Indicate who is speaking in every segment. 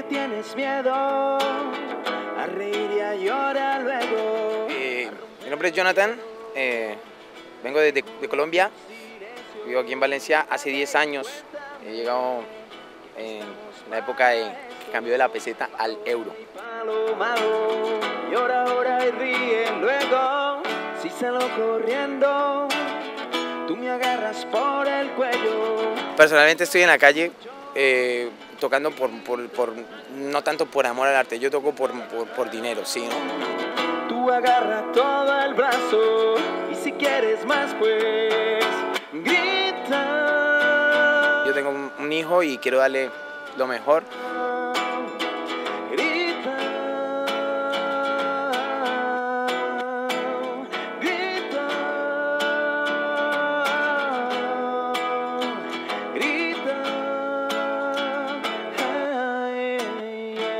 Speaker 1: tienes miedo a reír y a llorar luego.
Speaker 2: Mi nombre es Jonathan, vengo de Colombia, vivo aquí en Valencia hace 10 años. He llegado en la época de que cambió de la peseta al euro.
Speaker 1: Malo, malo, llora ahora y ríe luego. Si salgo corriendo, tú me agarras por el cuello.
Speaker 2: Personalmente estoy en la calle tocando no tanto por amor al arte, yo toco por dinero, sí, ¿no?
Speaker 1: Tú agarra todo el brazo y si quieres más pues grita.
Speaker 2: Yo tengo un hijo y quiero darle lo mejor.
Speaker 1: Grita, grita, grita. Ay, ay, ay.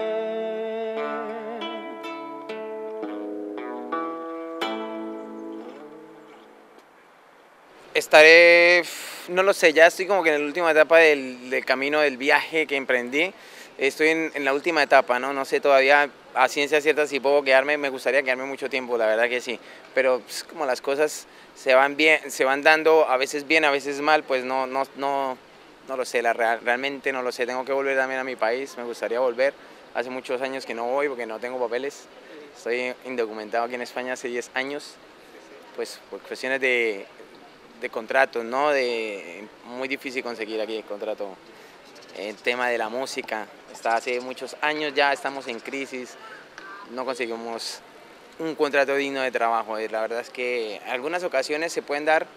Speaker 2: Estaré, no lo sé, ya estoy como que en la última etapa del camino, del viaje que emprendí. Estoy en la última etapa, ¿no? No sé todavía a ciencia cierta si puedo quedarme, me gustaría quedarme mucho tiempo, la verdad que sí. Pero pues, como las cosas se van dando, a veces bien, a veces mal, pues no lo sé, realmente no lo sé. Tengo que volver también a mi país, me gustaría volver. Hace muchos años que no voy porque no tengo papeles. Estoy indocumentado aquí en España hace 10 años, pues por cuestiones de contratos, ¿no? Muy difícil conseguir aquí el contrato. El tema de la música, está hace muchos años ya, estamos en crisis, no conseguimos un contrato digno de trabajo. La verdad es que algunas ocasiones se pueden dar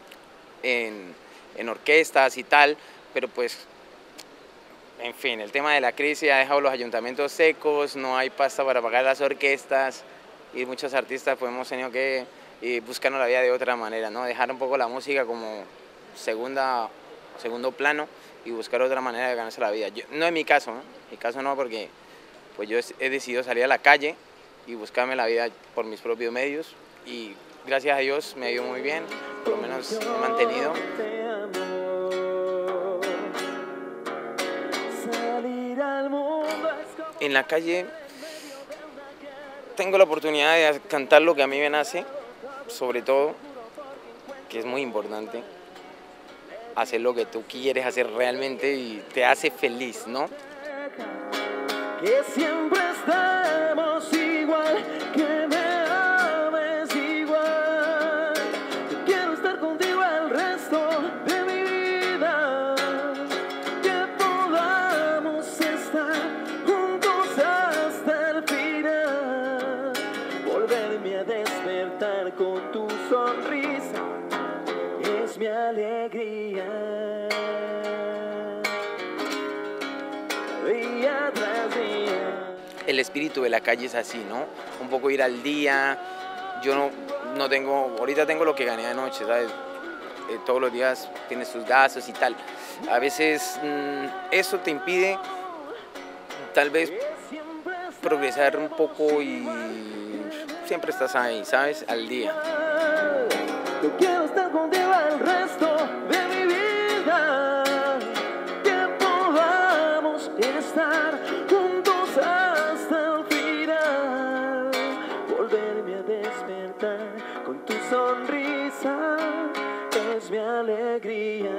Speaker 2: en orquestas y tal, pero pues, en fin, el tema de la crisis ha dejado los ayuntamientos secos, no hay pasta para pagar las orquestas y muchos artistas pues hemos tenido que buscarnos la vida de otra manera, ¿no? Dejar un poco la música como segundo plano y buscar otra manera de ganarse la vida. No es mi caso, ¿no? Mi caso no, porque pues yo he decidido salir a la calle y buscarme la vida por mis propios medios y gracias a Dios me ha ido muy bien, por lo menos me he mantenido. En la calle tengo la oportunidad de cantar lo que a mí me nace, sobre todo, que es muy importante, hacer lo que tú quieres hacer realmente y te hace feliz, ¿no?
Speaker 1: Que siempre estemos igual, que me ames igual. Yo quiero estar contigo el resto de mi vida. Que podamos estar juntos hasta el final. Volverme a despertar con tu sonrisa es mi alegría. Día tras día.
Speaker 2: El espíritu de la calle es así, ¿no? Un poco ir al día. Yo no tengo, ahorita tengo lo que gané anoche, ¿sabes? Todos los días tienes tus gastos y tal. A veces eso te impide tal vez progresar un poco y siempre estás ahí, ¿sabes? Al día.
Speaker 1: Yo quiero estar contigo el resto de mi vida. Que podamos estar juntos hasta el final. Volverme a despertar con tu sonrisa es mi alegría.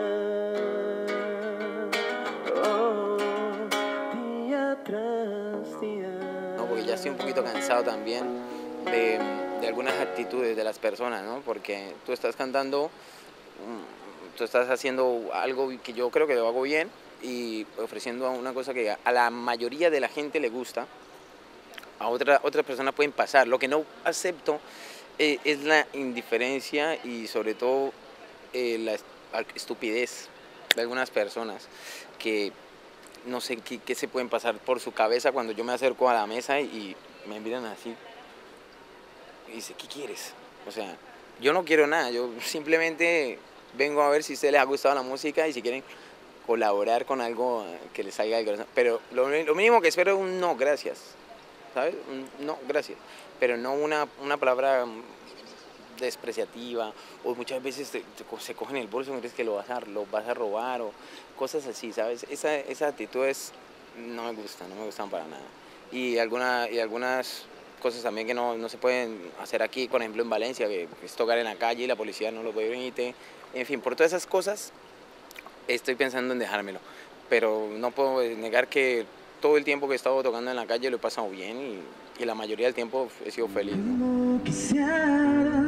Speaker 1: Oh, día tras día.
Speaker 2: No, porque ya estoy un poquito cansado también de algunas actitudes de las personas, ¿no? Porque tú estás cantando, tú estás haciendo algo que yo creo que lo hago bien y ofreciendo una cosa que a la mayoría de la gente le gusta, a otras personas pueden pasar. Lo que no acepto es la indiferencia y sobre todo la estupidez de algunas personas que no sé qué se pueden pasar por su cabeza cuando yo me acerco a la mesa y me miran así. Y dice, ¿qué quieres? O sea, yo no quiero nada, yo simplemente vengo a ver si a ustedes les ha gustado la música y si quieren colaborar con algo que les salga del corazón. Pero lo mínimo que espero es un no, gracias, ¿sabes? Un no, gracias. Pero no una palabra despreciativa, o muchas veces se cogen el bolso y crees que lo vas a robar, o cosas así, ¿sabes? Esa actitud es no me gustan para nada. Y algunas cosas también que no se pueden hacer aquí, por ejemplo en Valencia, que es tocar en la calle y la policía no lo permite. En fin, por todas esas cosas estoy pensando en dejármelo. Pero no puedo negar que todo el tiempo que he estado tocando en la calle lo he pasado bien y la mayoría del tiempo he sido feliz, ¿no?
Speaker 1: Quisiera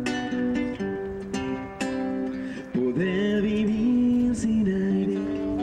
Speaker 1: poder vivir sin aire.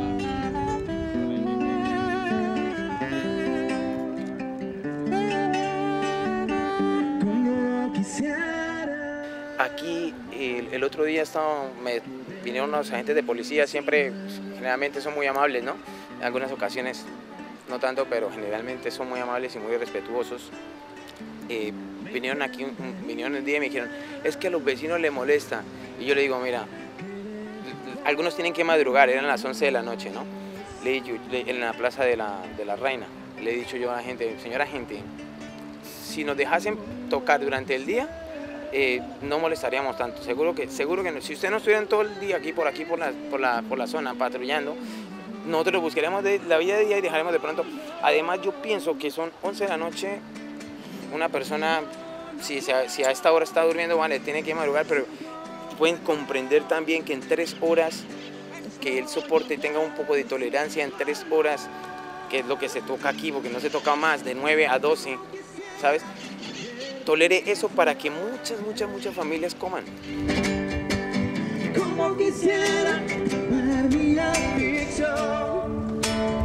Speaker 1: Como quisiera.
Speaker 2: Aquí el otro día me vinieron unos agentes de policía, siempre, generalmente son muy amables, ¿no? En algunas ocasiones no tanto, pero generalmente son muy amables y muy respetuosos. Vinieron aquí, vinieron el día y me dijeron, es que a los vecinos les molesta. Y yo le digo, mira, algunos tienen que madrugar, eran las 11 de la noche, ¿no? En la plaza de la Reina, le he dicho yo a la gente, señora gente, si nos dejasen tocar durante el día, no molestaríamos tanto. Seguro que no. Si ustedes no estuvieran todo el día aquí por la zona patrullando, nosotros buscaríamos la vida de día y dejaremos de pronto. Además, yo pienso que son 11 de la noche, una persona, si a esta hora está durmiendo, vale, tiene que madrugar, pero pueden comprender también que en 3 horas, que él soporte y tenga un poco de tolerancia en 3 horas, que es lo que se toca aquí, porque no se toca más, de 9 a 12, ¿sabes? Tolere eso para que muchas familias coman.
Speaker 1: Como quisiera tomar mi afición.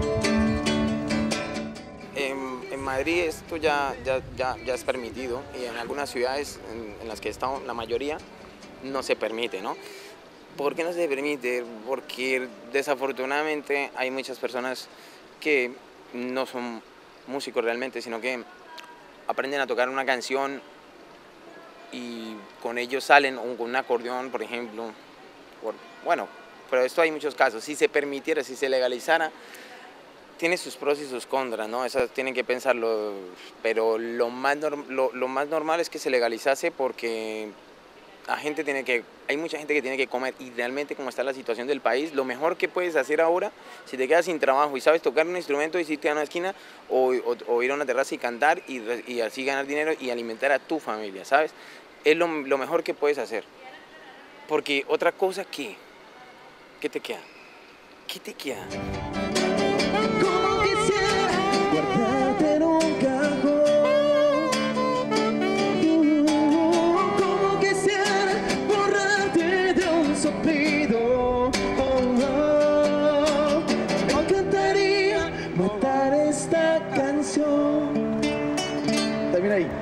Speaker 2: En Madrid esto ya es permitido y en algunas ciudades en las que he estado, la mayoría, no se permite, ¿no? ¿Por qué no se permite? Porque desafortunadamente hay muchas personas que no son músicos realmente, sino que aprenden a tocar una canción y con ellos salen con un acordeón, por ejemplo. Bueno, pero esto hay muchos casos. Si se permitiera, si se legalizara, tiene sus pros y sus contras, ¿no? Eso tienen que pensarlo, pero lo más normal es que se legalizase porque hay mucha gente que tiene que comer y realmente como está la situación del país, lo mejor que puedes hacer ahora, si te quedas sin trabajo y sabes tocar un instrumento, es irte a una esquina o ir a una terraza y cantar y así ganar dinero y alimentar a tu familia, ¿sabes? Es lo mejor que puedes hacer. Porque otra cosa, ¿qué te queda? ¿Qué te queda?
Speaker 1: Como quisiera guardarte en un cajón. Como quisiera borrarte de un soplido. No cantaría matar esta canción. Termina ahí.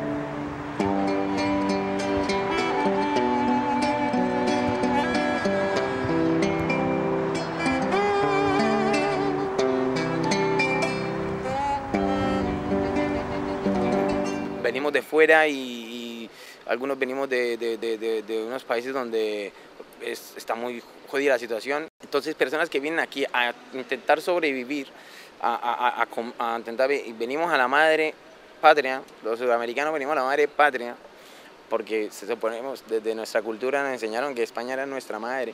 Speaker 2: Venimos de fuera y algunos venimos de unos países donde está muy jodida la situación. Entonces, personas que vienen aquí a intentar sobrevivir, venimos a la madre patria, los sudamericanos venimos a la madre patria, porque suponemos, desde nuestra cultura nos enseñaron que España era nuestra madre.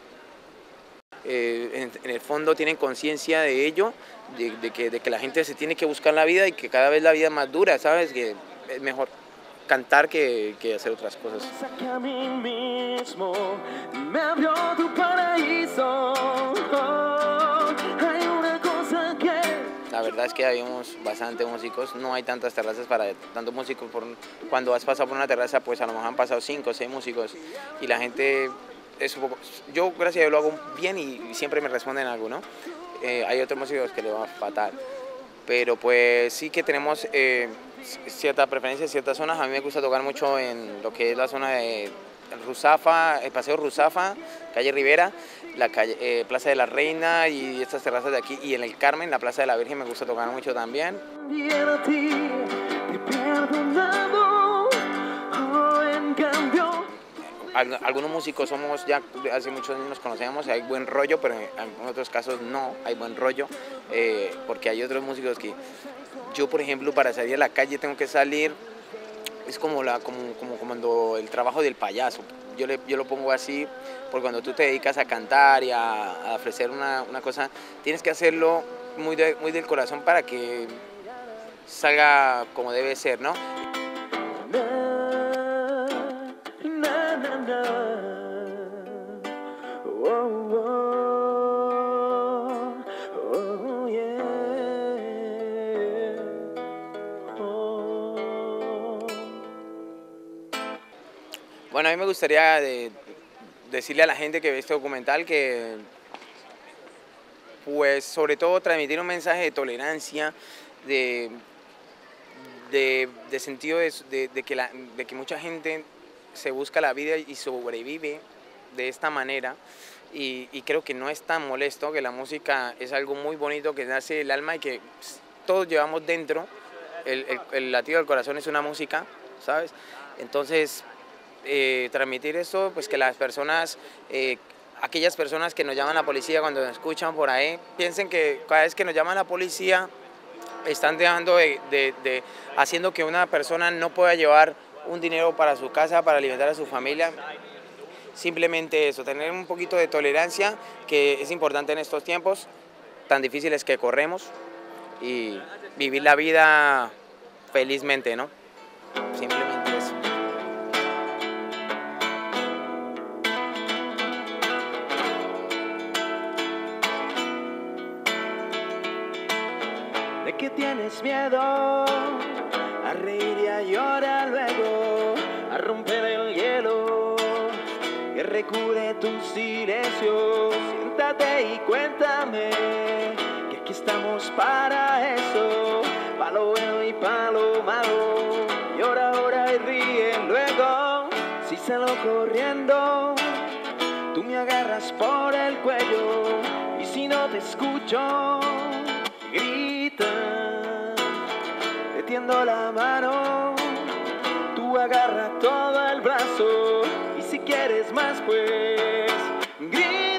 Speaker 2: En el fondo tienen conciencia de ello, de que la gente se tiene que buscar la vida y que cada vez la vida es más dura, ¿sabes? Que es mejor cantar que hacer otras cosas.
Speaker 1: Que a mí mismo me abrió tu paraíso. Hay una cosa que
Speaker 2: La verdad es que habíamos bastante músicos, no hay tantas terrazas para tantos músicos. Cuando has pasado por una terraza, pues a lo mejor han pasado 5 o 6 músicos y la gente es un poco... Yo, gracias a Dios, lo hago bien y siempre me responden algo, ¿no? Hay otros músicos que le va fatal, pero pues sí que tenemos cierta preferencia en ciertas zonas. A mí me gusta tocar mucho en lo que es la zona de Ruzafa, el Paseo Ruzafa, calle Rivera, la calle, Plaza de la Reina y estas terrazas de aquí, y en el Carmen, la Plaza de la Virgen, me gusta tocar mucho también.
Speaker 1: también a ti te he perdonado. En cambio
Speaker 2: Algunos músicos somos ya hace muchos años nos conocemos, hay buen rollo, pero en otros casos no hay buen rollo, porque hay otros músicos que yo, por ejemplo, para salir a la calle tengo que salir, es como cuando el trabajo del payaso, yo lo pongo así, porque cuando tú te dedicas a cantar y a ofrecer una cosa, tienes que hacerlo muy del corazón para que salga como debe ser, ¿no?
Speaker 1: Na, na, na, na. Oh, oh, oh, yeah. Oh.
Speaker 2: Bueno, a mí me gustaría decirle a la gente que ve este documental que, pues, sobre todo transmitir un mensaje de tolerancia, de, de sentido de que mucha gente se busca la vida y sobrevive de esta manera. Y creo que no es tan molesto, que la música es algo muy bonito que nace del alma y que todos llevamos dentro. El latido del corazón es una música, ¿sabes? Entonces, transmitir esto, pues que las personas, aquellas personas que nos llaman a la policía cuando nos escuchan por ahí, piensen que cada vez que nos llaman a la policía están dejando haciendo que una persona no pueda llevar un dinero para su casa, para alimentar a su familia. Simplemente eso, tener un poquito de tolerancia, que es importante en estos tiempos tan difíciles que corremos, y vivir la vida felizmente, ¿no? Simplemente eso.
Speaker 1: ¿De qué tienes miedo? A reír y a llorar luego, a romper el hielo que recubre tu silencio. Siéntate y cuéntame que aquí estamos para eso, para lo bueno y para lo malo. Llora ahora y ríe luego, si salgo corriendo, tú me agarras por el cuello, y si no te escucho, grita, te tiendo la mano, tú agarra todo el brazo, y si quieres más pues grita.